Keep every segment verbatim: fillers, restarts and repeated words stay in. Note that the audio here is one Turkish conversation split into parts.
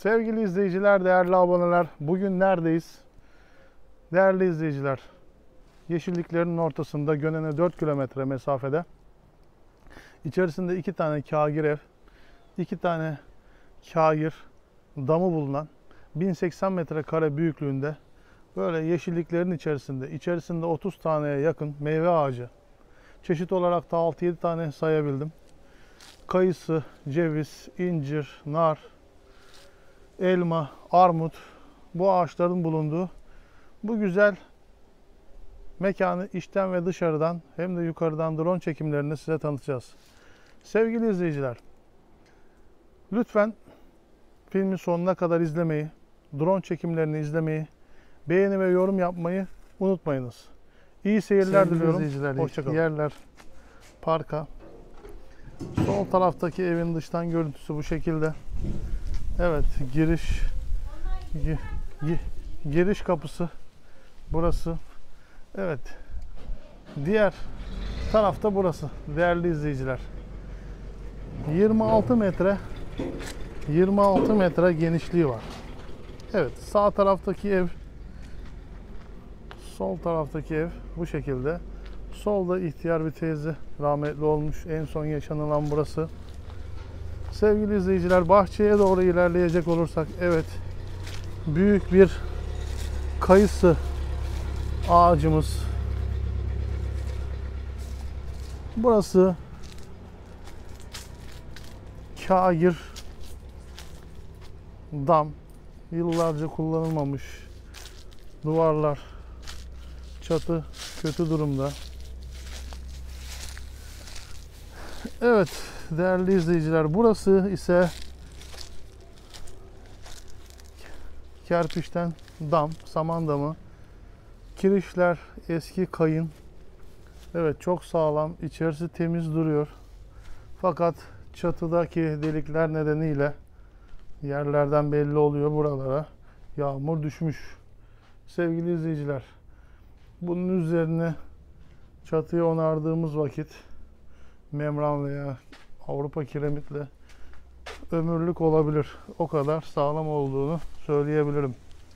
Sevgili izleyiciler, değerli aboneler, bugün neredeyiz? Değerli izleyiciler, yeşilliklerin ortasında Gönen'e dört kilometre mesafede, içerisinde iki tane kagir ev, iki tane kagir damı bulunan bin seksen metrekare büyüklüğünde böyle yeşilliklerin içerisinde, içerisinde otuz taneye yakın meyve ağacı, çeşit olarak da altı yedi tane sayabildim. Kayısı, ceviz, incir, nar, elma, armut, bu ağaçların bulunduğu bu güzel mekanı içten ve dışarıdan hem de yukarıdan drone çekimlerini size tanıtacağız. Sevgili izleyiciler, lütfen filmin sonuna kadar izlemeyi, drone çekimlerini izlemeyi, beğeni ve yorum yapmayı unutmayınız. İyi seyirler Sevgili diliyorum. izleyiciler, Hoşçakalın. yerler Parka. Sol taraftaki evin dıştan görüntüsü bu şekilde. Evet, giriş gi- gi- giriş kapısı burası. Evet. Diğer tarafta burası değerli izleyiciler. yirmi altı metre yirmi altı metre genişliği var. Evet, sağ taraftaki ev, sol taraftaki ev bu şekilde. Solda ihtiyar bir teyze rahmetli olmuş. En son yaşanılan burası. Sevgili izleyiciler, bahçeye doğru ilerleyecek olursak, evet, büyük bir kayısı ağacımız. Burası kagir dam. Yıllarca kullanılmamış. Duvarlar, çatı kötü durumda. Evet değerli izleyiciler, burası ise kerpiçten dam, saman damı. Kirişler eski kayın. Evet, çok sağlam, içerisi temiz duruyor. Fakat çatıdaki delikler nedeniyle yerlerden belli oluyor, buralara yağmur düşmüş. Sevgili izleyiciler, bunun üzerine çatıyı onardığımız vakit membran veya Avrupa kiremitle ömürlük olabilir. O kadar sağlam olduğunu söyleyebilirim.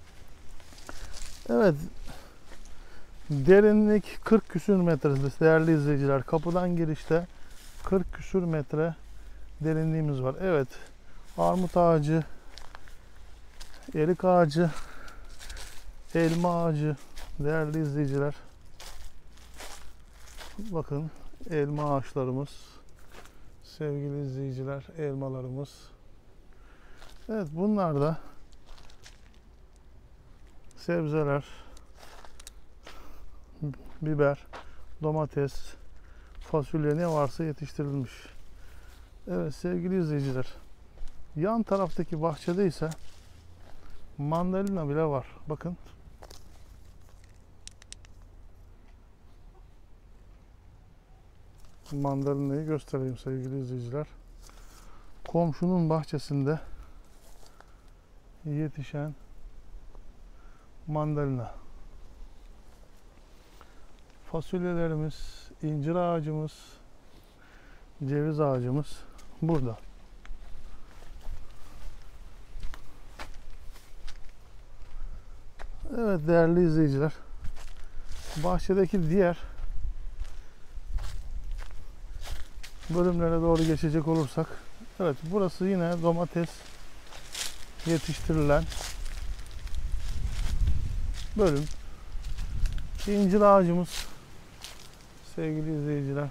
Evet, derinlik kırk küsür metre değerli izleyiciler. Kapıdan girişte kırk küsür metre derinliğimiz var. Evet, armut ağacı, erik ağacı, elma ağacı değerli izleyiciler. Bakın elma ağaçlarımız, sevgili izleyiciler, elmalarımız. Evet, bunlar da sebzeler, biber, domates, fasulye, ne varsa yetiştirilmiş. Evet sevgili izleyiciler, yan taraftaki bahçede ise mandalina bile var. Bakın. Mandalinayı göstereyim sevgili izleyiciler. Komşunun bahçesinde yetişen mandalina. Fasulyelerimiz, incir ağacımız, ceviz ağacımız burada. Evet değerli izleyiciler, bahçedeki diğer bölümlere doğru geçecek olursak, evet, burası yine domates yetiştirilen bölüm. İncir ağacımız, sevgili izleyiciler,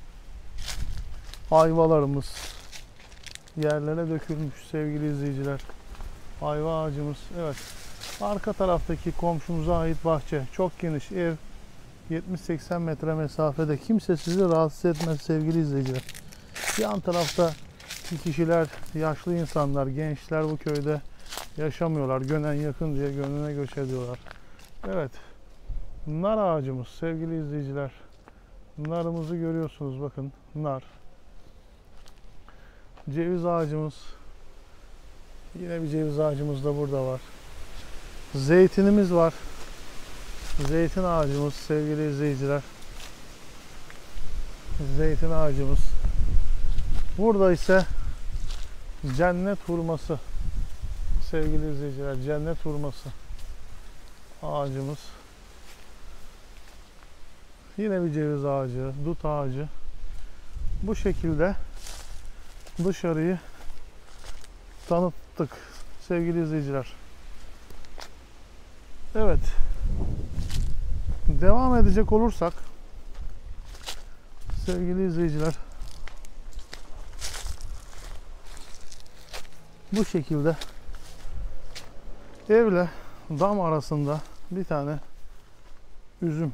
ayvalarımız yerlere dökülmüş sevgili izleyiciler. Ayva ağacımız, evet. Arka taraftaki komşumuza ait bahçe, çok geniş ev, yetmiş seksen metre mesafede, kimse sizi rahatsız etmez sevgili izleyiciler. Yan tarafta kişiler, yaşlı insanlar, gençler bu köyde yaşamıyorlar. Gönen yakın diye Gönen'e göç ediyorlar. Evet, nar ağacımız sevgili izleyiciler. Narımızı görüyorsunuz, bakın, nar. Ceviz ağacımız, yine bir ceviz ağacımız da burada var. Zeytinimiz var. Zeytin ağacımız sevgili izleyiciler. Zeytin ağacımız. Burada ise cennet hurması sevgili izleyiciler, cennet hurması ağacımız. Yine bir ceviz ağacı, dut ağacı. Bu şekilde dışarıyı tanıttık sevgili izleyiciler. Evet. Devam edecek olursak sevgili izleyiciler, bu şekilde evle dam arasında bir tane üzüm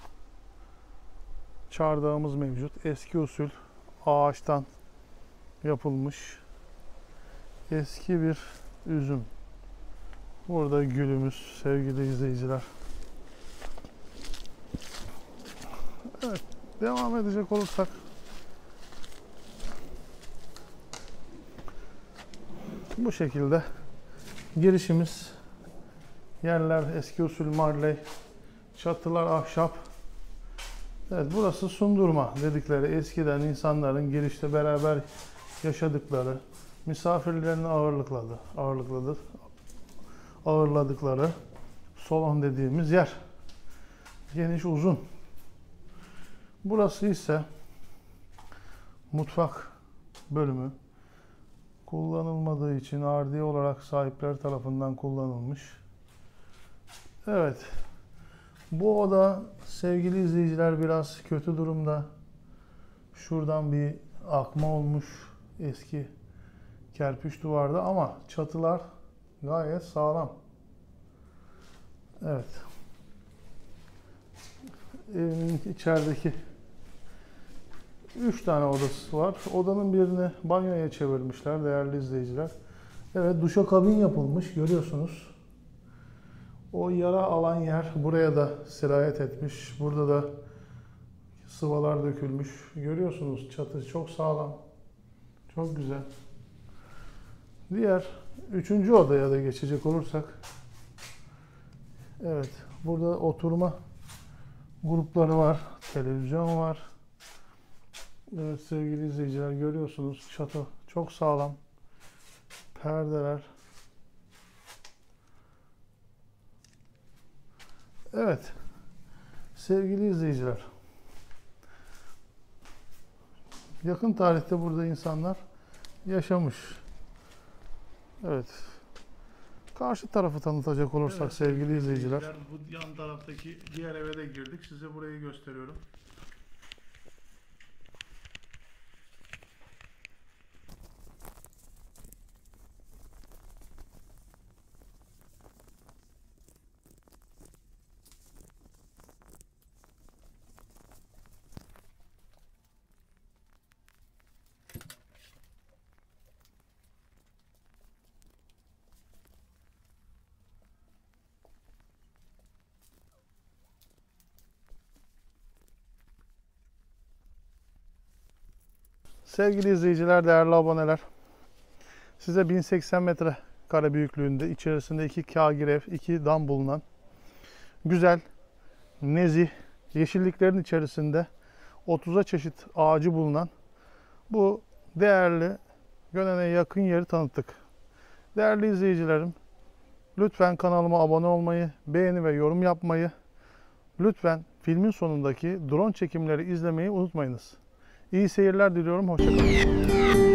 çardağımız mevcut. Eski usul ağaçtan yapılmış eski bir üzüm. Burada gülümüz sevgili izleyiciler. Evet, devam edecek olursak bu şekilde girişimiz, yerler eski usul marley, çatılar ahşap. Evet, burası sundurma dedikleri, eskiden insanların girişte beraber yaşadıkları, misafirlerini ağırlıkladı, ağırlıkladı, ağırladıkları salon dediğimiz yer. Geniş, uzun. Burası ise mutfak bölümü. Kullanılmadığı için ardiye olarak sahipler tarafından kullanılmış. Evet. Bu oda sevgili izleyiciler biraz kötü durumda. Şuradan bir akma olmuş eski kerpiç duvarda ama çatılar gayet sağlam. Evet. Evin içerideki üç tane odası var. Odanın birini banyoya çevirmişler değerli izleyiciler. Evet, duşakabin yapılmış görüyorsunuz. O yara alan yer buraya da sirayet etmiş. Burada da sıvalar dökülmüş. Görüyorsunuz, çatı çok sağlam. Çok güzel. Diğer üçüncü odaya da geçecek olursak. Evet, burada oturma grupları var. Televizyon var. Evet sevgili izleyiciler, görüyorsunuz çatı çok sağlam. Perdeler. Evet sevgili izleyiciler, yakın tarihte burada insanlar yaşamış. Evet. Karşı tarafı tanıtacak olursak evet, sevgili izleyiciler. Bu yan taraftaki diğer eve de girdik. Size burayı gösteriyorum. Sevgili izleyiciler, değerli aboneler, size bin seksen metrekare büyüklüğünde, içerisinde iki kâgir ev, iki dam bulunan, güzel, nezih, yeşilliklerin içerisinde otuza çeşit ağacı bulunan bu değerli, Gönen'e yakın yeri tanıttık. Değerli izleyicilerim, lütfen kanalıma abone olmayı, beğeni ve yorum yapmayı, lütfen filmin sonundaki drone çekimleri izlemeyi unutmayınız. İyi seyirler diliyorum. Hoşça kalın.